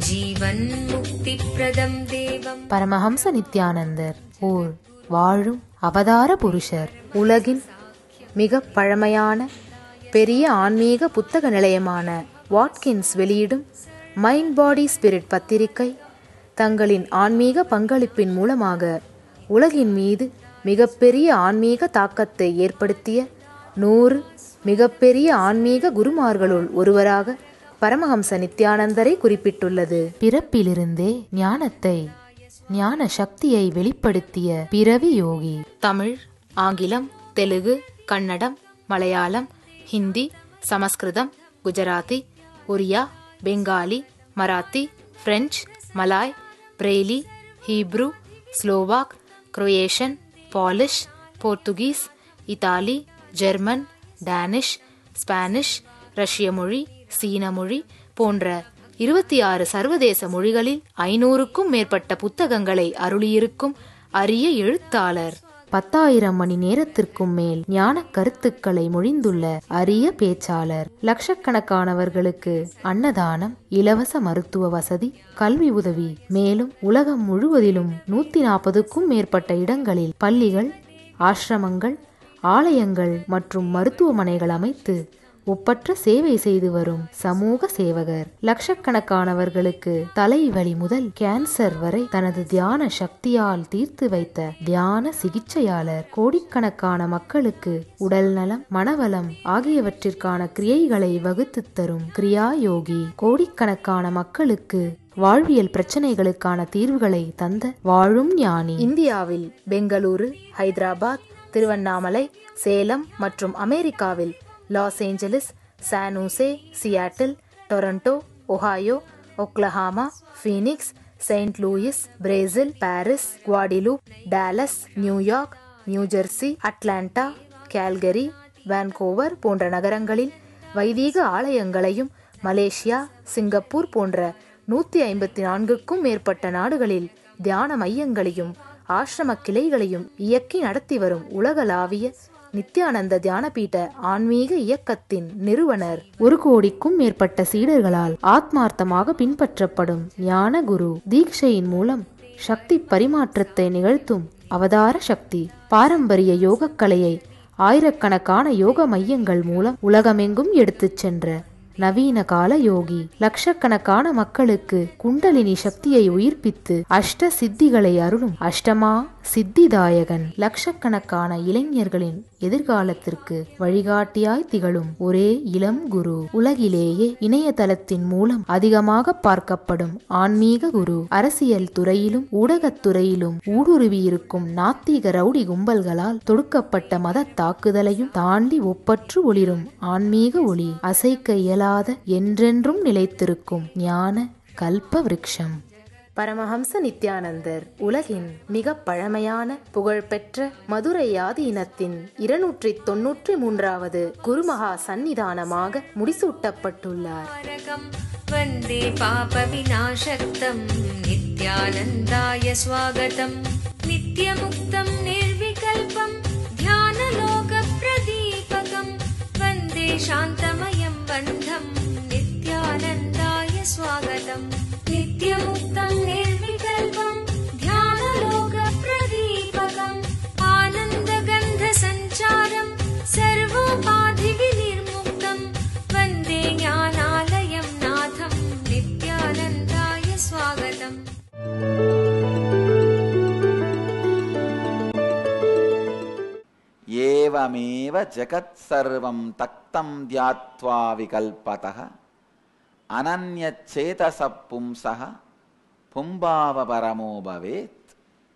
ஜீவன் முக்தி பிரதம் தேவம். பரமஹம்ச நித்யானந்தர் ஓர் வாழும் அவதார புருஷர். உலகின் மிக பழமையான பெரிய ஆன்மீக புத்தக நிலையமான வாட்கின்ஸ் வெளியிடும் மைண்ட் பாடி ஸ்பிரிட் பத்திரிகை தங்களின் ஆன்மீக பங்களிப்பின் மூலமாக உலகின் மீது மிகப்பெரிய ஆன்மீக தாக்கத்தை ஏற்படுத்திய 100 மிகப்பெரிய ஆன்மீக குருமார்களுள் ஒருவராக பரமஹம்ச நித்யானந்தரை குறிப்பிட்டுள்ளது. பிறப்பிலிருந்தே ஞானத்தை, ஞான சக்தியை வெளிப்படுத்திய பிறவி யோகி. தமிழ், ஆங்கிலம், Telugu, Kannada, Malayalam, Hindi, Sanskrit, Gujarati, Oriya, Bengali, Marathi, French, Malay, Braille, Hebrew, Slovak, Croatian, Polish, Portuguese, Italy, German, Danish, Spanish, ரஷ்ய மொழி, சீன மொழி போன்ற 26 சர்வதேச மொழிகளில் 500க்கும் மேற்பட்ட புத்தகங்களை அருளியிருக்கும் அரிய எழுத்தாளர். 10,000 மணி நேரத்திற்கும் மேல் ஞான கருத்துக்களை மொழிந்துள்ள அரிய பேச்சாளர். லட்சக்கணக்கானவர்களுக்கு அன்னதானம், இலவச மருத்துவ வசதி, கல்வி உதவி, மேலும் உலகம் முழுவதிலும் 140க்கும் மேற்பட்ட இடங்களில் பள்ளிகள், ஆசிரமங்கள், ஆலயங்கள் மற்றும் மருத்துவமனைகள் அமைத்து ஒப்பற்ற சேவை செய்து வரும் சமூக சேவகர். லட்சக்கணக்கானவர்களுக்கு தலைவலி முதல் கேன்சர் வரை தனது தியான சக்தியால் தீர்த்து வைத்த தியான சிகிச்சையாளர். கோடிக்கணக்கான மக்களுக்கு உடல் நலம், மனவளம் ஆகியவற்றிற்கான கிரியைகளை வகுத்து தரும் கிரியா யோகி. கோடிக்கணக்கான மக்களுக்கு வாழ்வியல் பிரச்சனைகளுக்கான தீர்வுகளை தந்த வாழும் ஞானி. இந்தியாவில் பெங்களூரு, ஹைதராபாத், திருவண்ணாமலை, சேலம் மற்றும் அமெரிக்காவில் Los Angeles, San Jose, Seattle, Toronto, Ohio, Oklahoma, Phoenix, Saint Louis, Brazil, Paris, Guadeloupe, Dallas, New York, New Jersey, Atlanta, Calgary, Vancouver போன்ற நகரங்களில் வைதீக ஆலயங்களையும், மலேசியா, சிங்கப்பூர் போன்ற 154க்கும் மேற்பட்ட நாடுகளில் தியான மையங்களையும் ஆசிரம கிளைகளையும் இயக்கி நடத்தி வரும் உலகளாவிய நித்யானந்த தியானபீட ஆன்மீக இயக்கத்தின் நிறுவனர். 1 கோடிக்கும் மேற்பட்ட சீடர்களால் ஆத்மார்த்தமாக பின்பற்றப்படும் ஞான குரு. தீட்சையின் மூலம் சக்தி பரிமாற்றத்தை நிகழ்த்தும் அவதார சக்தி. பாரம்பரிய யோகக்கலையை ஆயிரக்கணக்கான யோக மையங்கள் மூலம் உலகமெங்கும் எடுத்துச் சென்ற நவீன கால யோகி. லட்சக்கணக்கான மக்களுக்கு குண்டலினி சக்தியை உயிர்ப்பித்து அஷ்ட சித்திகளை அருளும் அஷ்டமா சித்திதாயகன். லட்சக்கணக்கான இளைஞர்களின் எதிர்காலத்திற்கு வழிகாட்டியாய் திகழும் ஒரே இளம் குரு. உலகிலேயே இணையதளத்தின் மூலம் அதிகமாக பார்க்கப்படும் ஆன்மீக குரு. அரசியல் துறையிலும் ஊடகத்துறையிலும் ஊடுருவியிருக்கும் நாத்திக ரவுடி கும்பல்களால் தொடுக்கப்பட்ட மத தாக்குதலையும் தாண்டி ஒப்பற்று ஒளிரும் ஆன்மீக ஒளி. அசைக்க இயலாத, என்றென்றும் நிலைத்திருக்கும் ஞான கல்ப விருட்சம். பரமஹம்ச நித்யானந்தர் உலகின் மிக பழமையான புகழ்பெற்ற மதுரை ஆதீனத்தின் 293வது குருமகா சந்நிதானமாக முடிசூட்டப்பட்டுள்ளார். வந்தே பாப விநாசக்தம் நித்யானந்தாய ஸ்வாகதம். நித்யமுக்தம் நிர்விகல்பம் தியானலோக பிரதீபகம். வந்தே சாந்தமயம் பந்தம் நித்யானந்தாய ஸ்வாகதம். நித்யமுக்தம் நிர்விகல்பம் தியானலோக பிரதீபகம். ஆனந்தகந்த சஞ்சாரம் சர்வோபாதி விநிர்முக்தம். வந்தே ஞானாலயம் நாதம் நித்யானந்தாய ஸ்வாகதம். ஏவமேவ ஜகத் சர்வம் தக்தம் தியாத்வா விகல்பதஹ அனன்யச்சேதஸ பும்சஹ பும்பாவ பரமோ பவேத்.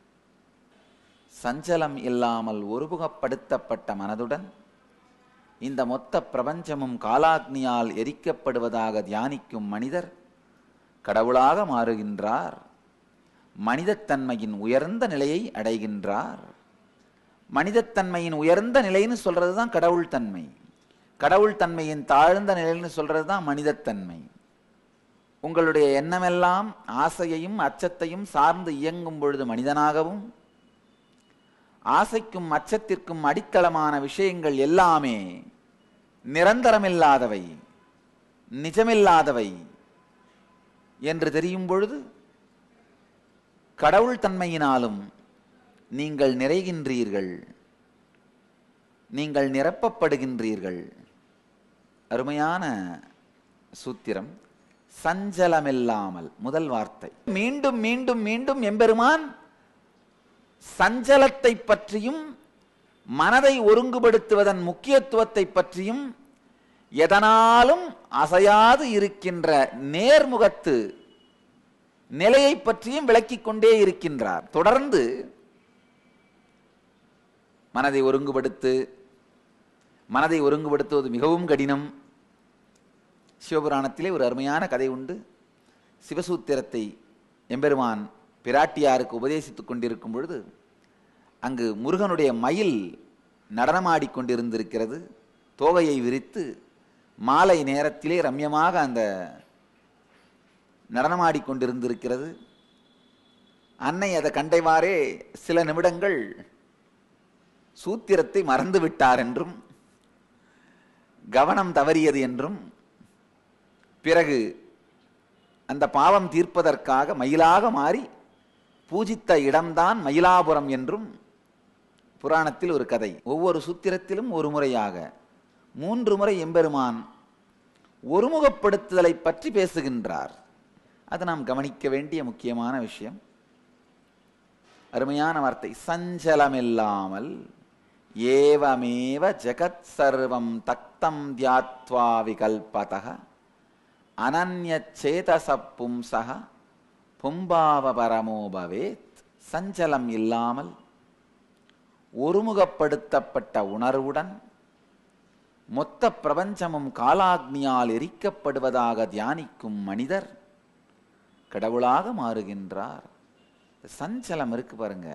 சஞ்சலம் இல்லாமல் ஒருமுகப்படுத்தப்பட்ட மனதுடன் இந்த மொத்த பிரபஞ்சமும் காலாக்னியால் எரிக்கப்படுவதாக தியானிக்கும் மனிதர் கடவுளாக மாறுகின்றார். மனிதத்தன்மையின் உயர்ந்த நிலையை அடைகின்றார். மனிதத்தன்மையின் உயர்ந்த நிலைன்னு சொல்றது தான் கடவுள் தன்மை. கடவுள் தன்மையின் தாழ்ந்த நிலைன்னு சொல்றது தான் மனிதத்தன்மை. உங்களுடைய எண்ணமெல்லாம் ஆசையையும் அச்சத்தையும் சார்ந்து இயங்கும் பொழுது மனிதனாகவும், ஆசைக்கும் அச்சத்திற்கும் அடித்தளமான விஷயங்கள் எல்லாமே நிரந்தரமில்லாதவை, நிஜமில்லாதவை, என்று தெரியும் பொழுது கடவுள் தன்மையினாலும் நீங்கள் நிறைகின்றீர்கள், நீங்கள் நிரப்பப்படுகின்றீர்கள். அருமையான சூத்திரம். சஞ்சலமில்லாமல் முதல் வார்த்தை. மீண்டும் மீண்டும் மீண்டும் எம்பெருமான் சஞ்சலத்தை பற்றியும் மனதை ஒருங்குபடுத்துவதன் முக்கியத்துவத்தை பற்றியும் எதனாலும் அசையாது இருக்கின்ற நேர்முகத்து நிலையை பற்றியும் விளக்கிக் கொண்டே இருக்கின்றார். தொடர்ந்து மனதை ஒருங்குபடுத்துவது மிகவும் கடினம். சிவபுராணத்திலே ஒரு அருமையான கதை உண்டு. சிவசூத்திரத்தை எம்பெருமான் பிராட்டியாருக்கு உபதேசித்துக் கொண்டிருக்கும் பொழுது அங்கு முருகனுடைய மயில் நடனமாடிக்கொண்டிருந்திருக்கிறது. தோகையை விரித்து மாலை நேரத்திலே ரம்யமாக அந்த நடனமாடிக்கொண்டிருந்திருக்கிறது. அன்னை அதை கண்டைவாறே சில நிமிடங்கள் சூத்திரத்தை மறந்து விட்டார் என்றும் கவனம் தவறியது என்றும், பிறகு அந்த பாவம் தீர்ப்பதற்காக மயிலாக மாறி பூஜித்த இடம்தான் மயிலாபுரம் என்றும் புராணத்தில் ஒரு கதை. ஒவ்வொரு சூத்திரத்திலும் ஒரு முறையாக 3 முறை எம்பெருமான் ஒருமுகப்படுத்துதலை பற்றி பேசுகின்றார். அது நாம் கவனிக்க வேண்டிய முக்கியமான விஷயம். அருமையான வார்த்தை. சஞ்சலமில்லாமல் ஏவமேவ ஜகத் சர்வம் தக்தம் தியாத்வா விகல்பதஹ அனன்யச்சேதஸ பும்சஹ பும்பாவ பரமோ பவேத். சஞ்சலம் இல்லாமல் ஒருமுகப்படுத்தப்பட்ட உணர்வுடன் மொத்த பிரபஞ்சமும் காலாக்னியால் எரிக்கப்படுவதாக தியானிக்கும் மனிதர் கடவுளாக மாறுகின்றார். சஞ்சலம் இருக்கு பாருங்க.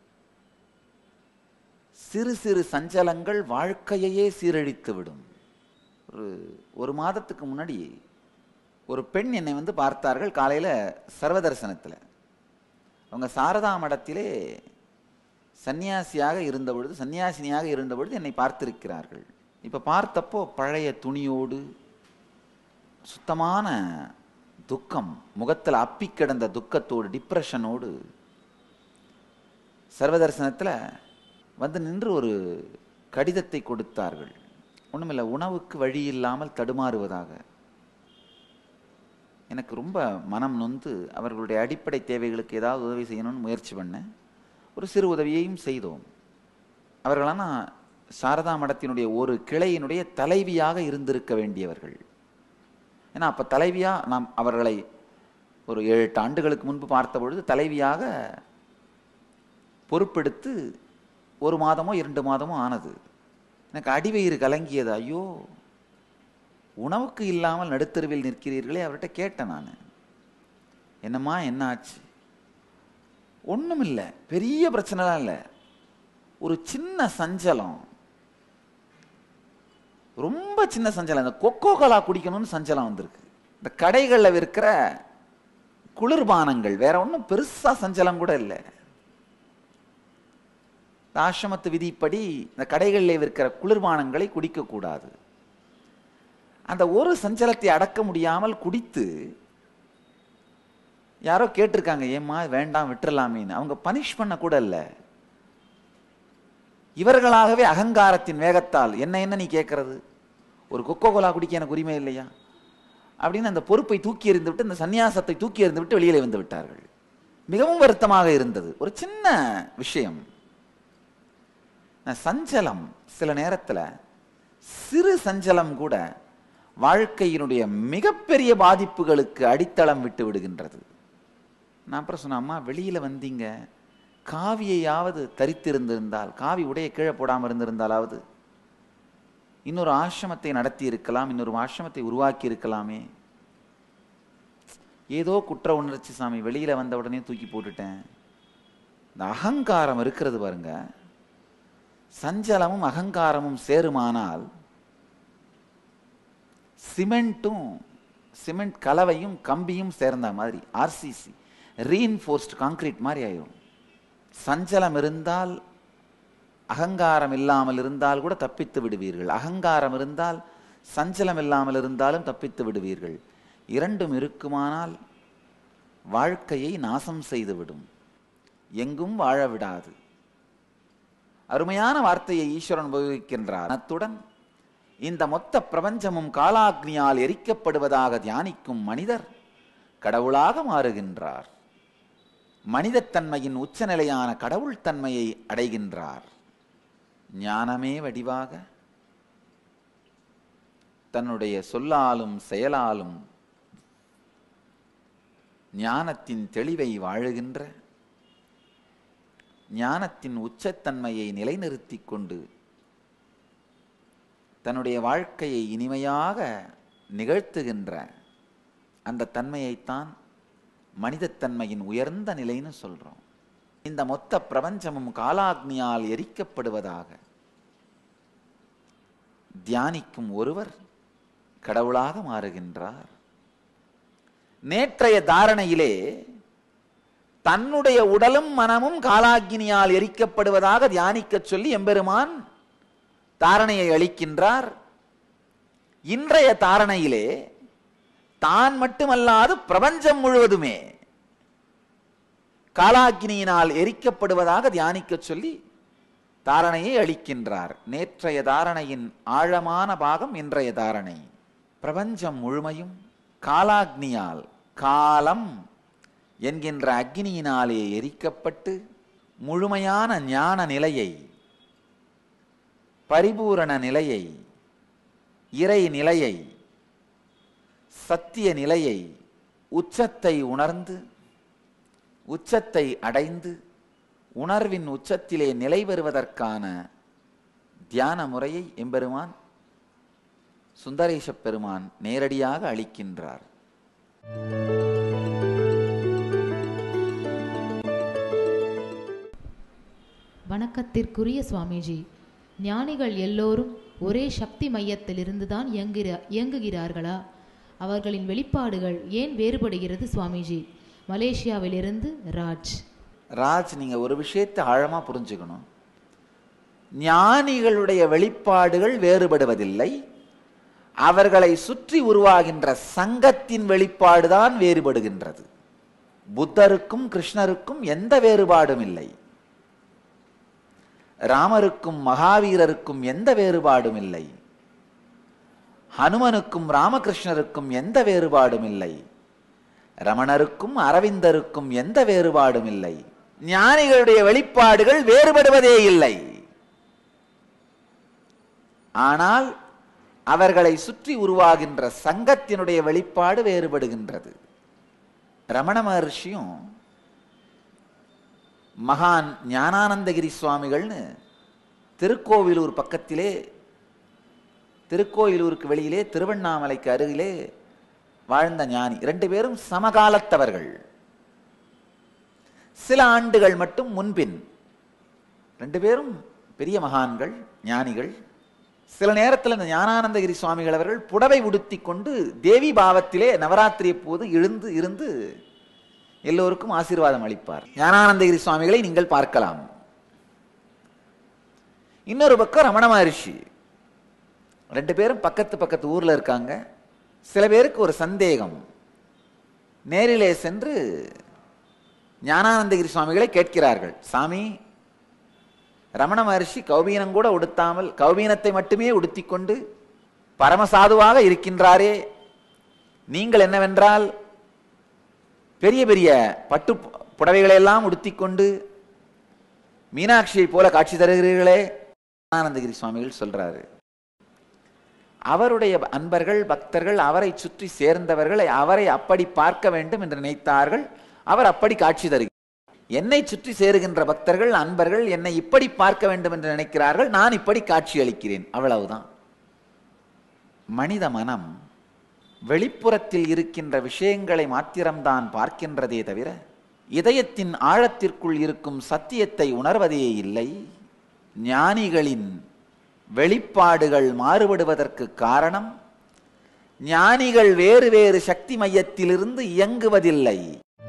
சிறு சிறு சஞ்சலங்கள் வாழ்க்கையே சீரழித்து விடும். ஒரு மாதத்துக்கு முன்னாடி ஒரு பெண் என்னை வந்து பார்த்தார்கள் காலையில் சர்வதர்சனத்தில். அவங்க சாரதா மடத்திலே சன்னியாசினியாக இருந்த பொழுது என்னை பார்த்திருக்கிறார்கள். இப்போ பார்த்தப்போ பழைய துணியோடு சுத்தமான துக்கம், முகத்தில் அப்பி கிடந்த துக்கத்தோடு டிப்ரெஷனோடு சர்வதர்சனத்தில் வந்து நின்று ஒரு கடிதத்தை கொடுத்தார்கள். ஒன்றுமில்லை, உணவுக்கு வழி இல்லாமல் தடுமாறுவதாக. எனக்கு ரொம்ப மனம் நொந்து அவர்களுடைய அடிப்படை தேவைகளுக்கு ஏதாவது உதவி செய்யணும்னு முயற்சி பண்ணேன். ஒரு சிறு உதவியையும் செய்தோம். அவர்களான சாரதா மடத்தினுடைய ஒரு கிளையினுடைய தலைவியாக இருந்திருக்க வேண்டியவர்கள். ஏன்னா அப்போ தலைவியாக நாம் அவர்களை ஒரு 7 ஆண்டுகளுக்கு முன்பு பார்த்த பொழுது தலைவியாக பொறுப்பெடுத்து 1 மாதமோ 2 மாதமோ ஆனது. எனக்கு அடிவயிறு கலங்கியது. ஐயோ, உணவுக்கு இல்லாமல் நடுத்தருவில் நிற்கிறீர்களே. அவர்கிட்ட கேட்டேன் நான், என்னம்மா என்ன ஆச்சு? ஒன்றும் இல்லை, பெரிய பிரச்சனைலாம் இல்லை, ஒரு சின்ன சஞ்சலம், ரொம்ப சின்ன சஞ்சலம். இந்த கொக்கோ கோலா குடிக்கணும்னு சஞ்சலம் வந்திருக்கு. இந்த கடைகளில் விற்கிற குளிர்பானங்கள், வேற ஒன்றும் பெருசா சஞ்சலம் கூட இல்லை. ஆசிரமத்து விதிப்படி இந்த கடைகளில் விற்கிற குளிர்பானங்களை குடிக்கக்கூடாது. அந்த ஒரு சஞ்சலத்தை அடக்க முடியாமல் குடித்து யாரோ கேட்டிருக்காங்க, ஏம்மா வேண்டாம் விட்டுறலாமேன்னு. அவங்க பனிஷ் பண்ண கூட இல்லை, இவர்களாகவே அகங்காரத்தின் வேகத்தால் என்ன நீ கேட்கறது, ஒரு கொக்கோ கோலா குடிக்க எனக்கு உரிமை இல்லையா அப்படின்னு அந்த பொறுப்பை தூக்கி எறிந்து விட்டு, அந்த சன்னியாசத்தை தூக்கி எறிந்து விட்டு வெளியிலே வந்து விட்டார்கள். மிகவும் வருத்தமாக இருந்தது. ஒரு சின்ன விஷயம். சஞ்சலம் சில நேரத்தில், சிறு சஞ்சலம் கூட வாழ்க்கையினுடைய மிகப்பெரிய பாதிப்புகளுக்கு அடித்தளம் விட்டு விடுகின்றது. நான் அப்புறம் சொன்னேன், அம்மா வெளியில் வந்தீங்க, காவியையாவது தரித்திருந்திருந்தால், காவி உடைய கீழே போடாமல் இருந்திருந்தாலாவது இன்னொரு ஆசிரமத்தை நடத்தி இருக்கலாம், இன்னொரு ஆசிரமத்தை உருவாக்கி இருக்கலாமே. ஏதோ குற்ற உணர்ச்சி சாமி, வெளியில் வந்த உடனே தூக்கி போட்டுட்டேன். இந்த அகங்காரம் இருக்கிறது பாருங்க, சஞ்சலமும் அகங்காரமும் சேருமானால் சிமெண்ட் கலவையும் கம்பியும் சேர்ந்த மாதிரி, ஆர்சிசி ரீஇன்ஃபோர்ஸ்ட் கான்கிரீட் மாதிரி ஆயிடும். சஞ்சலம் இருந்தால், அகங்காரம் இல்லாமல் இருந்தால் கூட தப்பித்து விடுவீர்கள். அகங்காரம் இருந்தால் சஞ்சலம் இல்லாமல் இருந்தாலும் தப்பித்து விடுவீர்கள். இரண்டும் இருக்குமானால் வாழ்க்கையை நாசம் செய்துவிடும், எங்கும் வாழ விடாது. அருமையான வார்த்தையை ஈஸ்வரன் உபயோகிக்கின்றார். அத்துடன் இந்த மொத்த பிரபஞ்சமும் காலாக்னியால் எரிக்கப்படுவதாக தியானிக்கும் மனிதர் கடவுளாக மாறுகின்றார். மனிதத்தன்மையின் உச்சநிலையான கடவுள் தன்மையை அடைகின்றார். ஞானமே வடிவாக தன்னுடைய சொல்லாலும் செயலாலும் ஞானத்தின் தெளிவை வாழுகின்ற, ஞானத்தின் உச்சத்தன்மையை நிலைநிறுத்திக் கொண்டு தன்னுடைய வாழ்க்கையை இனிமையாக நிகழ்த்துகின்ற அந்த தன்மையைத்தான் மனிதத்தன்மையின் உயர்ந்த நிலைன்னு சொல்றோம். இந்த மொத்த பிரபஞ்சமும் காலாக்னியால் எரிக்கப்படுவதாக தியானிக்கும் ஒருவர் கடவுளாக மாறுகின்றார். நேற்றைய தாரணையிலே தன்னுடைய உடலும் மனமும் காலாக்னியால் எரிக்கப்படுவதாக தியானிக்க சொல்லி எம்பெருமான் தாரணையை அளிக்கின்றார். இன்றைய தாரணையிலே தான் மட்டுமல்லாது பிரபஞ்சம் முழுவதுமே காலாக்னியினால் எரிக்கப்படுவதாக தியானிக்க சொல்லி தாரணையை அளிக்கின்றார். நேற்றைய தாரணையின் ஆழமான பாகம் இன்றைய தாரணை. பிரபஞ்சம் முழுமையும் காலாக்னியால், காலம் என்கின்ற அக்னியினாலே எரிக்கப்பட்டு முழுமையான ஞான நிலையை, பரிபூரண நிலையை, இறை நிலையை, சத்திய நிலையை, உச்சத்தை உணர்ந்து, உச்சத்தை அடைந்து, உணர்வின் உச்சத்திலே நிலை பெறுவதற்கான தியான முறையை எம்பெருமான் சுந்தரேச பெருமான் நேரடியாக அளிக்கின்றார். வணக்கத்திற்குரிய சுவாமிஜி, ஞானிகள் எல்லோரும் ஒரே சக்தி மையத்திலிருந்துதான் இயங்குகிறார்களா? அவர்களின் வெளிப்பாடுகள் ஏன் வேறுபடுகிறது சுவாமிஜி? மலேசியாவிலிருந்து ராஜ். நீங்க ஒரு விஷயத்தை ஆழமா புரிஞ்சுக்கணும். ஞானிகளுடைய வெளிப்பாடுகள் வேறுபடுவதில்லை, அவர்களை சுற்றி உருவாகின்ற சங்கத்தின் வெளிப்பாடுதான் வேறுபடுகின்றது. புத்தருக்கும் கிருஷ்ணருக்கும் எந்த வேறுபாடும் இல்லை, ராமருக்கும் மகாவீரருக்கும் எந்த வேறுபாடும் இல்லை, ஹனுமனுக்கும் ராமகிருஷ்ணருக்கும் எந்த வேறுபாடும் இல்லை, ரமணருக்கும் அரவிந்தருக்கும் எந்த வேறுபாடும் இல்லை. ஞானிகளுடைய வெளிப்பாடுகள் வேறுபடுவதே இல்லை. ஆனால் அவர்களை சுற்றி உருவாகின்ற சங்கத்தினுடைய வெளிப்பாடு வேறுபடுகின்றது. ரமண மகர்ஷியும் மகான் ஞானானந்தகிரி சுவாமிகள்னு திருக்கோவிலூர் பக்கத்திலே, திருக்கோயிலூருக்கு வெளியிலே திருவண்ணாமலைக்கு அருகிலே வாழ்ந்த ஞானி. 2 பேரும் சமகாலத்தவர்கள். சில ஆண்டுகள் மட்டும் முன்பின் 2 பேரும் பெரிய மகான்கள், ஞானிகள். சில நேரத்தில் இந்த ஞானானந்தகிரி சுவாமிகள் அவர்கள் புடவை உடுத்தி கொண்டு தேவி பாவத்திலே நவராத்திரி போது எழுந்து இருந்து எல்லோருக்கும் ஆசீர்வாதம் அளிப்பார். ஞானானந்தகிரி சுவாமிகளை நீங்கள் பார்க்கலாம். இன்னொரு பக்கம் ரமண மகர்ஷி. 2 பேரும் பக்கத்து ஊர்ல இருக்காங்க. சில பேருக்கு ஒரு சந்தேகம். நேரிலே சென்று ஞானானந்தகிரி சுவாமிகளை கேட்கிறார்கள், சாமி, ரமண மகர்ஷி கௌபீனம் கூட உடுத்தாமல் கௌபீனத்தை மட்டுமே உடுத்தி கொண்டு பரமசாதுவாக இருக்கின்றாரே, நீங்கள் என்னவென்றால் பெரிய பெரிய பட்டு புடவைகளெல்லாம் உடுத்தி கொண்டு மீனாட்சியை போல காட்சி தருகிறீர்களே? ஞானானந்தகிரி சுவாமிகள் சொல்றாரு, அவருடைய அன்பர்கள் பக்தர்கள் அவரை சுற்றி சேர்ந்தவர்கள் அவரை அப்படி பார்க்க வேண்டும் என்று நினைத்தார்கள், அவர் அப்படி காட்சி தருகிறார். என்னை சுற்றி சேருகின்ற பக்தர்கள் அன்பர்கள் என்னை இப்படி பார்க்க வேண்டும் என்று நினைக்கிறார்கள், நான் இப்படி காட்சி அளிக்கிறேன், அவ்வளவுதான். மனித மனம் வெளிப்புறத்தில் இருக்கின்ற விஷயங்களை மாத்திரம்தான் பார்க்கின்றதே தவிர இதயத்தின் ஆழத்திற்குள் இருக்கும் சத்தியத்தை உணர்வதே இல்லை. ஞானிகளின் வெளிப்பாடுகள் மாறுபடுவதற்கு காரணம், ஞானிகள் வேறு வேறு சக்தி மையத்திலிருந்து இயங்குவதில்லை.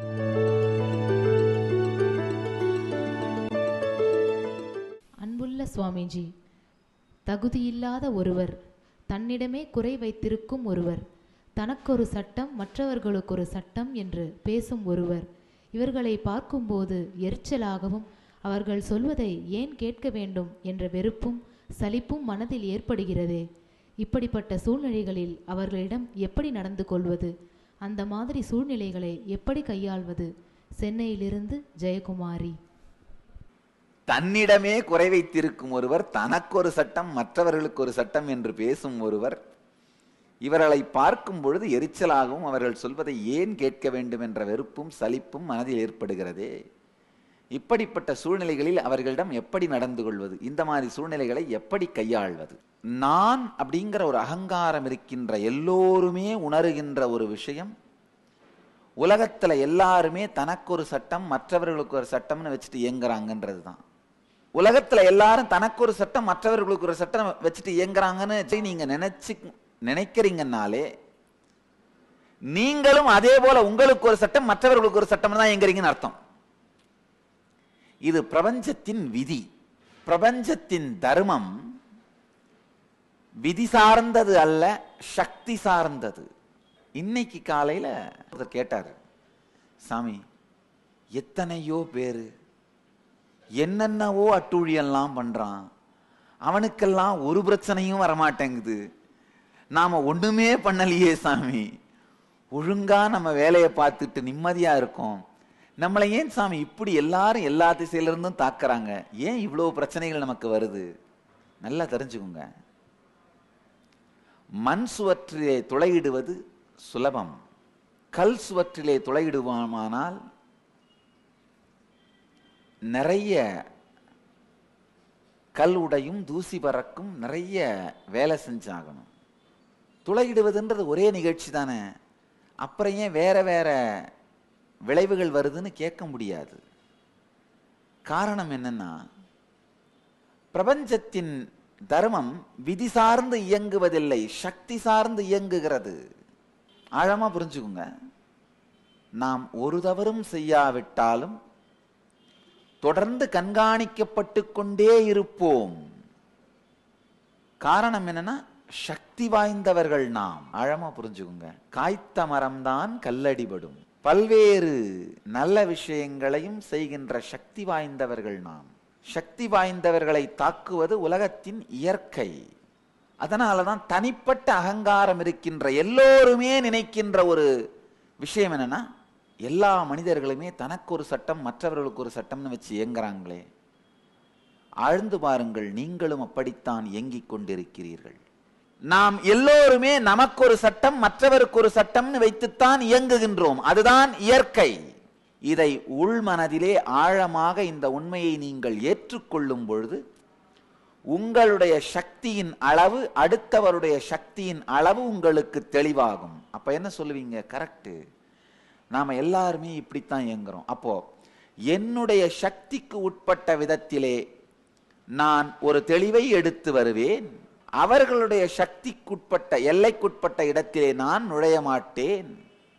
அன்புள்ள சுவாமிஜி, தகுதியில்லாத ஒருவர், தன்னிடமே குறை வைத்திருக்கும் ஒருவர், தனக்கொரு சட்டம் மற்றவர்களுக்கு ஒரு சட்டம் என்று பேசும் ஒருவர். இவர்களை பார்க்கும்போது எரிச்சலாகவும் அவர்கள் சொல்வதை ஏன் கேட்க வேண்டும் என்ற வெறுப்பும் சலிப்பும் மனதில் ஏற்படுகிறதே. இப்படிப்பட்ட சூழ்நிலைகளில் அவர்களிடம் எப்படி நடந்து கொள்வது? அந்த மாதிரி சூழ்நிலைகளை எப்படி கையாள்வது? சென்னையிலிருந்து ஜெயக்குமாரி. தன்னிடமே குறை வைத்திருக்கும் ஒருவர், தனக்கு ஒரு சட்டம் மற்றவர்களுக்கு ஒரு சட்டம் என்று பேசும் ஒருவர், இவர்களை பார்க்கும் பொழுது எரிச்சலாகவும் அவர்கள் சொல்வதை ஏன் கேட்க வேண்டும் என்ற வெறுப்பும் சலிப்பும் மனதில் ஏற்படுகிறதே. இப்படிப்பட்ட சூழ்நிலைகளில் அவர்களிடம் எப்படி நடந்து கொள்வது? இந்த மாதிரி சூழ்நிலைகளை எப்படி கையாள்வது? நான் அப்படிங்கிற ஒரு அகங்காரம் இருக்கின்ற எல்லோருமே உணருகின்ற ஒரு விஷயம், உலகத்துல எல்லாருமே தனக்கு ஒரு சட்டம் மற்றவர்களுக்கு ஒரு சட்டம்னு வச்சுட்டு இயங்குறாங்கன்றது தான். உலகத்துல எல்லாரும் தனக்கு ஒரு சட்டம் மற்றவர்களுக்கு ஒரு சட்டம் வச்சுட்டு இயங்குறாங்கன்னு நீங்க நினைக்கிறீங்கன்னாலே நீங்களும் அதே போல உங்களுக்கு ஒரு சட்டம் மற்றவர்களுக்கு ஒரு சட்டம் தான் இயங்குறீங்கன்னு அர்த்தம். இது பிரபஞ்சத்தின் விதி, பிரபஞ்சத்தின் தர்மம் விதி சார்ந்தது அல்ல, சக்தி சார்ந்தது. இன்னைக்கு காலையில ஒருத்தர் கேட்டாரு, சாமி எத்தனையோ பேரு என்னென்னவோ அட்டூழியெல்லாம் பண்றான், அவனுக்கெல்லாம் ஒரு பிரச்சனையும் வரமாட்டேங்குது, நாம ஒண்ணுமே பண்ணலையே சாமி, ஒழுங்கா நம்ம வேலையை பார்த்துட்டு நிம்மதியா இருக்கோம், நம்மளை ஏன் சாமி இப்படி எல்லாரும் எல்லா திசையில இருந்தும் தாக்குறாங்க, ஏன் இவ்வளவு பிரச்சனைகள் நமக்கு வருது? நல்லா தெரிஞ்சுக்கோங்க, மண் சுவற்றிலே துளையிடுவது சுலபம், கல் சுவற்றிலே துளையிடுவானால் நிறைய கல் உடையும் தூசி பறக்கும், நிறைய வேலை செஞ்சாகணும். துளையிடுவதுன்றது ஒரே நிகழ்ச்சி தானே, அப்புறம் ஏன் வேற வேற விளைவுகள் வருதுன்னு கேட்க முடியாது. காரணம் என்னன்னா, பிரபஞ்சத்தின் தர்மம் விதி சார்ந்து இயங்குவதில்லை, சக்தி சார்ந்து இயங்குகிறது. ஆழமா புரிஞ்சுக்குங்க. நாம் ஒரு தவறும் செய்யாவிட்டாலும் தொடர்ந்து கண்காணிக்கப்பட்டு கொண்டே இருப்போம். காரணம் என்னன்னா, சக்தி வாய்ந்தவர்கள் நாம். ஆழமா புரிஞ்சுக்குங்க. காய்த்த மரம்தான் கல்லடிபடும். பல்வேறு நல்ல விஷயங்களையும் செய்கின்ற சக்தி வாய்ந்தவர்கள் நாம். சக்தி வாய்ந்தவர்களை தாக்குவது உலகத்தின் இயற்கை. அதனாலதான் தனிப்பட்ட அகங்காரம் இருக்கின்ற எல்லோருமே நினைக்கின்ற ஒரு விஷயம் என்னன்னா, எல்லா மனிதர்களுமே தனக்கு ஒரு சட்டம் மற்றவர்களுக்கு ஒரு சட்டம்னு வச்சு இயங்குறாங்களே. ஆழ்ந்து பாருங்கள், நீங்களும் அப்படித்தான் இயங்கிக் கொண்டிருக்கிறீர்கள். நாம் எல்லோருமே நமக்கு ஒரு சட்டம் மற்றவருக்கு ஒரு சட்டம்னு வைத்துத்தான் இயங்குகின்றோம். அதுதான் இயற்கை. இதை உள்மனதிலே ஆழமாக இந்த உண்மையை நீங்கள் ஏற்றுக்கொள்ளும் பொழுது உங்களுடைய சக்தியின் அளவு அடுத்தவருடைய சக்தியின் அளவு உங்களுக்கு தெளிவாகும். அப்ப என்ன சொல்லுவீங்க? கரெக்ட், நாம எல்லாருமே இப்படித்தான் இயங்குறோம். அப்போ என்னுடைய சக்திக்கு உட்பட்ட விதத்திலே நான் ஒரு தெளிவை எடுத்து வருவேன். அவர்களுடைய சக்திக்குட்பட்ட எல்லைக்குட்பட்ட இடத்திலே நான் நுழைய மாட்டேன்.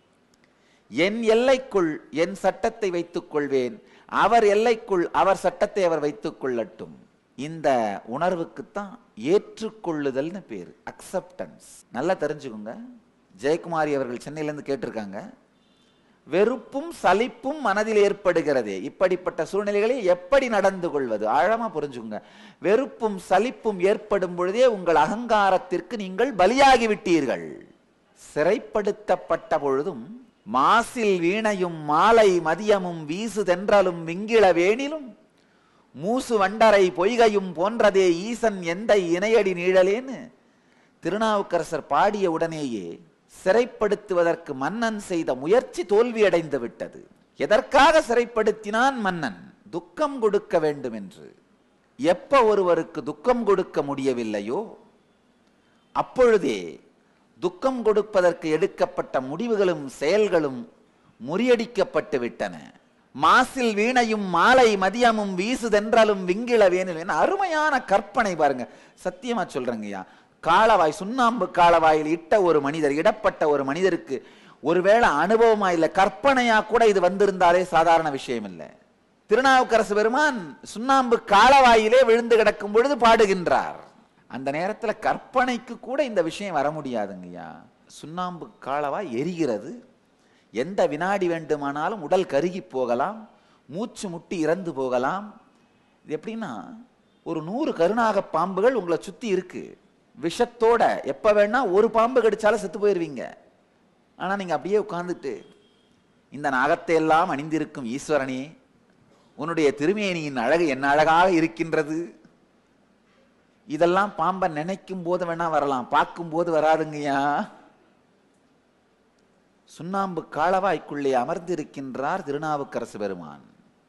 என் எல்லைக்குள் என் சட்டத்தை வைத்துக் கொள்வேன், அவர் எல்லைக்குள் அவர் சட்டத்தை அவர் வைத்துக் கொள்ளட்டும். இந்த உணர்வுக்குத்தான் ஏற்றுக்கொள்ளுதல்னு பேரு, அக்செப்டன்ஸ். நல்லா தெரிஞ்சுக்கோங்க. ஜெயக்குமாரி அவர்கள் சென்னையிலிருந்து கேட்டிருக்காங்க, வெறுப்பும் சலிப்பும் மனதில் ஏற்படுகிறதே, இப்படிப்பட்ட சூழ்நிலைகளை எப்படி நடந்து கொள்வது? ஆழமா புரிஞ்சுங்க. வெறுப்பும் சலிப்பும் ஏற்படும் பொழுதே உங்கள் அகங்காரத்திற்கு நீங்கள் பலியாகி விட்டீர்கள். சிறைப்படுத்தப்பட்ட பொழுதும் மாசில் வீணையும் மாலை மதியமும் வீசு தென்றலும் விங்கிள வேணிலும் மூசு வண்டரை பொய்கையும் போன்றதே ஈசன் எந்த இணையடி நீழலேன்னு திருநாவுக்கரசர் பாடிய உடனேயே சிறைப்படுத்துவதற்கு மன்னன் செய்த முயற்சி தோல்வியடைந்து விட்டது. எதற்காக சிறைப்படுத்தினான் மன்னன்? துக்கம் கொடுக்க வேண்டும் என்று. எப்ப ஒருவருக்கு துக்கம் கொடுக்க முடியவில்லையோ அப்பொழுதே துக்கம் கொடுப்பதற்கு எடுக்கப்பட்ட முடிவுகளும் செயல்களும் முறியடிக்கப்பட்டு விட்டன. மாசில் வீணையும் மாலை மதியமும் வீசுதென்றாலும் விங்கிள வேணில். அருமையான கற்பனை பாருங்க, சத்தியமா சொல்றேங்கய்யா. காளவாய், சுண்ணாம்பு காளவாயில் இட்ட ஒரு மனிதர், இடப்பட்ட ஒரு மனிதருக்கு ஒருவேளை அனுபவமா இல்ல கற்பனையா கூட இது வந்திருந்தாலே சாதாரண விஷயம் இல்லை. திருநாவுக்கரசு பெருமான் சுண்ணாம்பு காளவாயிலே விழுந்து கிடக்கும் பொழுது பாடுகின்றார். அந்த நேரத்துல கற்பனைக்கு கூட இந்த விஷயம் வர முடியாதுங்கய்யா. சுண்ணாம்பு காலவா எரிகிறது. எந்த வினாடி வேண்டுமானாலும் உடல் கருகி போகலாம், மூச்சு முட்டி இறந்து போகலாம். இது எப்படின்னா, ஒரு 100 கருநாக பாம்புகள் உங்களை சுத்தி இருக்கு. விஷத்தோட எப்ப வேணா ஒரு பாம்பு கடிச்சாலும் செத்து போயிருவீங்க. ஆனா நீங்க அப்படியே உட்கார்ந்துட்டு, இந்த நாகத்தை எல்லாம் அணிந்திருக்கும் ஈஸ்வரனே, உன்னுடைய திருமேனியின் அழகு என்ன அழகாக இருக்கின்றது. இதெல்லாம் பாம்பை நினைக்கும் போது வேணா வரலாம், பார்க்கும் போது வராதுங்கய்யா. சுண்ணாம்பு காலவாய்க்குள்ளே அமர்ந்திருக்கின்றார் திருநாவுக்கரசு பெருமான்.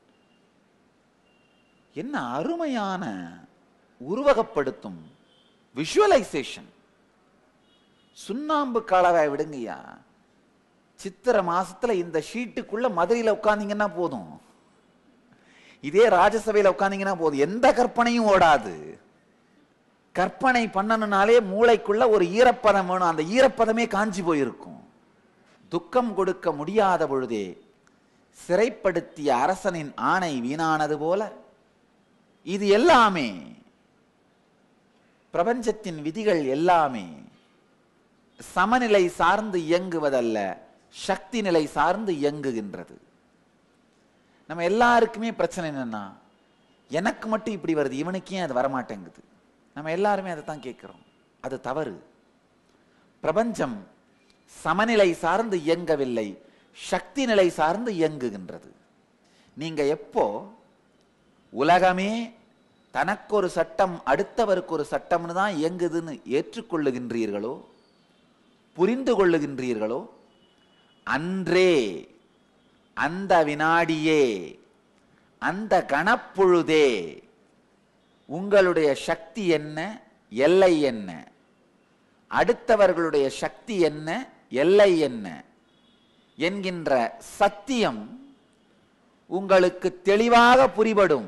என்ன அருமையான உருவகப்படுத்தும் விஷுவலைசேஷன். சுண்ணாம்பு காலவாய் விடுங்கய்யா, சித்திரை மாசத்துல இந்த ஷீட்டுக்குள்ள மதுரையில உட்கார்ந்தீங்கன்னா போதும், இதே ராஜசபையில உட்கார்ந்தீங்கன்னா போதும், எந்த கற்பனையும் ஓடாது. கற்பனை பண்ணணும்னாலே மூளைக்குள்ள ஒரு ஈரப்பதம் வேணும், அந்த ஈரப்பதமே காஞ்சி போயிருக்கும். துக்கம் கொடுக்க முடியாத பொழுதே சிறைப்படுத்திய அரசனின் ஆணை வீணானது போல இது எல்லாமே, பிரபஞ்சத்தின் விதிகள் எல்லாமே சமநிலை சார்ந்து இயங்குவதல்ல, சக்தி நிலை சார்ந்து இயங்குகின்றது. நம்ம எல்லாருக்குமே பிரச்சனை என்னன்னா, எனக்கு மட்டும் இப்படி வருது, இவனுக்கு ஏன் அது வரமாட்டேங்குது. நம்ம எல்லாருமே அதை தான் கேட்கிறோம். அது தவறு. பிரபஞ்சம் சமநிலை சார்ந்து இயங்கவில்லை, சக்தி நிலை சார்ந்து இயங்குகின்றது. நீங்க எப்போ உலகமே தனக்கு ஒரு சட்டம் அடுத்தவருக்கு ஒரு சட்டம்னு தான் இயங்குதுன்னு ஏற்றுக்கொள்ளுகின்றீர்களோ, புரிந்து கொள்ளுகின்றீர்களோ, அன்றே, அந்த வினாடியே, அந்த கணப்பொழுதே உங்களுடைய சக்தி என்ன, எல்லை என்ன, அடுத்தவர்களுடைய சக்தி என்ன, எல்லை என்ன என்கின்ற சத்தியம் உங்களுக்கு தெளிவாக புரிபடும்.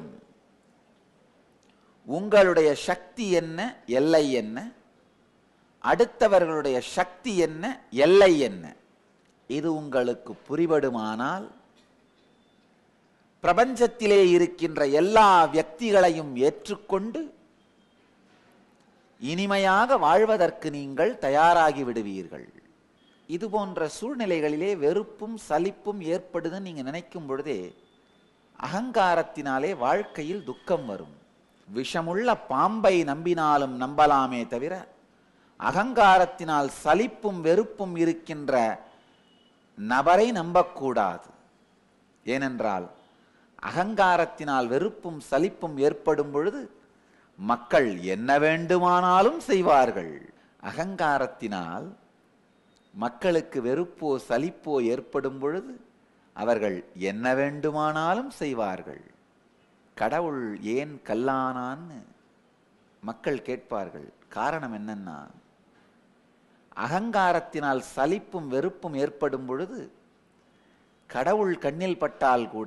உங்களுடைய சக்தி என்ன, எல்லை என்ன, அடுத்தவர்களுடைய சக்தி என்ன, எல்லை என்ன, இது உங்களுக்கு புரிபடுமானால் பிரபஞ்சத்திலே இருக்கின்ற எல்லா வியக்திகளையும் ஏற்றுக்கொண்டு இனிமையாக வாழ்வதற்கு நீங்கள் தயாராகி விடுவீர்கள். இது போன்ற சூழ்நிலைகளிலே வெறுப்பும் சலிப்பும் ஏற்படுதுன்னு நீங்க நினைக்கும் பொழுதே அகங்காரத்தினாலே வாழ்க்கையில் துக்கம் வரும். விஷமுள்ள பாம்பை நம்பினாலும் நம்பலாமே தவிர அகங்காரத்தினால் சலிப்பும் வெறுப்பும் இருக்கின்ற நபரை நம்பக்கூடாது. ஏனென்றால் அகங்காரத்தினால் வெறுப்பும் சலிப்பும் ஏற்படும் பொழுது மக்கள் என்ன வேண்டுமானாலும் செய்வார்கள். அகங்காரத்தினால் மக்களுக்கு வெறுப்போ சலிப்போ ஏற்படும் பொழுது அவர்கள் என்ன வேண்டுமானாலும் செய்வார்கள். கடவுள் ஏன் கல்லானான்னு மக்கள் கேட்பார்கள். காரணம் என்னன்னா, அகங்காரத்தினால் சலிப்பும் வெறுப்பும் ஏற்படும் பொழுது கடவுள் கண்ணில் பட்டால் கூட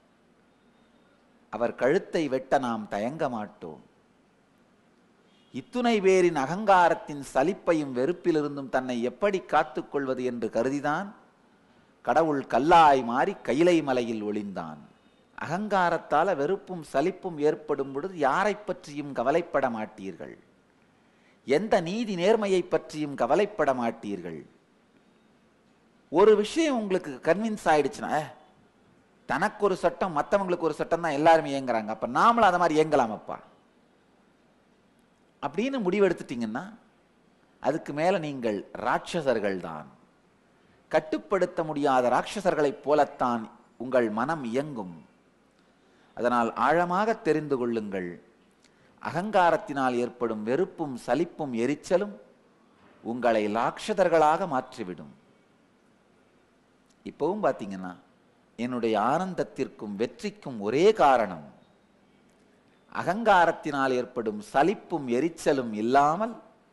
அவர் கழுத்தை வெட்ட நாம் தயங்க மாட்டோம். இத்துணை பேரின் அகங்காரத்தின் சலிப்பையும் வெறுப்பிலிருந்தும் தன்னை எப்படி காத்துக்கொள்வது என்று கருதிதான் கடவுள் கல்லாய் மாறி கைலை மலையில் ஒளிந்தான். அகங்காரத்தால வெறுப்பும் சலிப்பும் ஏற்படும் பொழுது யாரை பற்றியும் கவலைப்பட மாட்டீர்கள், எந்த நீதி நேர்மையை பற்றியும் கவலைப்பட மாட்டீர்கள். ஒரு விஷயம் உங்களுக்கு கன்வின்ஸ் ஆயிடுச்சுன்னா, தனக்கு ஒரு சட்டம் மற்றவங்களுக்கு ஒரு சட்டம் தான் எல்லாருமே இயங்குறாங்க, அப்ப நாமளும் அதை மாதிரி இயங்கலாமப்பா அப்படின்னு முடிவெடுத்துட்டீங்கன்னா அதுக்கு மேல நீங்கள் ராட்சசர்கள் தான். கட்டுப்படுத்த முடியாத ராட்சசர்களைப் போலத்தான் உங்கள் மனம் இயங்கும். அதனால் ஆழமாக தெரிந்து கொள்ளுங்கள், அகங்காரத்தினால் ஏற்படும் வெறுப்பும் சலிப்பும் எரிச்சலும் உங்களை ராட்சதர்களாக மாற்றிவிடும். இப்பவும் பார்த்தீங்கன்னா என்னுடைய ஆனந்தத்திற்கும் வெற்றிக்கும் ஒரே காரணம், அகங்காரத்தினால் ஏற்படும் சலிப்பும் எரிச்சலும் இல்லாமல்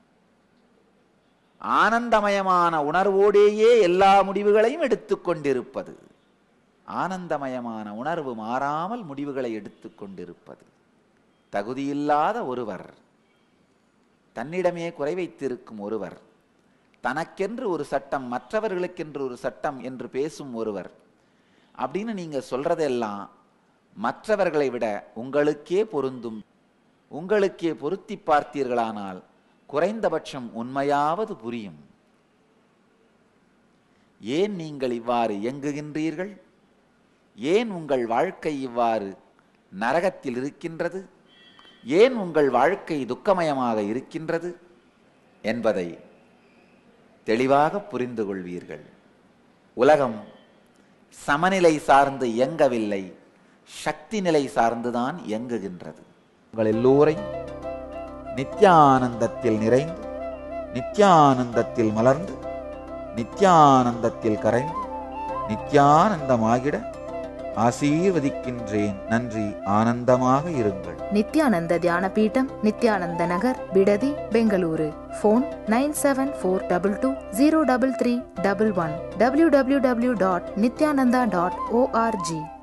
ஆனந்தமயமான உணர்வோடேயே எல்லா முடிவுகளையும் எடுத்துக்கொண்டிருப்பது. ஆனந்தமயமான உணர்வு மாறாமல் முடிவுகளை எடுத்துக்கொண்டிருப்பது. தகுதியில்லாத ஒருவர், தன்னிடமே குறை வைத்திருக்கும் ஒருவர், தனக்கென்று ஒரு சட்டம் மற்றவர்களுக்கென்று ஒரு சட்டம் என்று பேசும் ஒருவர் அப்படின்னு நீங்க சொல்றதெல்லாம் மற்றவர்களை விட உங்களுக்கே பொருந்தும். உங்களுக்கே பொருத்தி பார்த்தீர்களானால் குறைந்தபட்சம் உண்மையாவது புரியும். ஏன் நீங்கள் இவ்வாறு இயங்குகின்றீர்கள்? ஏன் உங்கள் வாழ்க்கை இவ்வாறு நரகத்தில் இருக்கின்றது? ஏன் உங்கள் வாழ்க்கை துக்கமயமாக இருக்கின்றது என்பதை தெளிவாக புரிந்து கொள்வீர்கள். உலகம் சமநிலை சார்ந்து இயங்கவில்லை, சக்தி நிலை சார்ந்துதான் இயங்குகின்றது. உங்கள் எல்லோரையும் நித்யானந்தத்தில் நிறைந்து, நித்யானந்தத்தில் மலர்ந்து, நித்யானந்தத்தில் கரைந்து, நித்யானந்தமாகிட ஆசீர்வதிக்கின்றேன். நன்றி. ஆனந்தமாக இருங்கள். நித்யானந்த தியான பீட்டம், நித்யானந்த நகர், பிடதி, பெங்களூரு. Phone 9742203311 www.nityananda.org.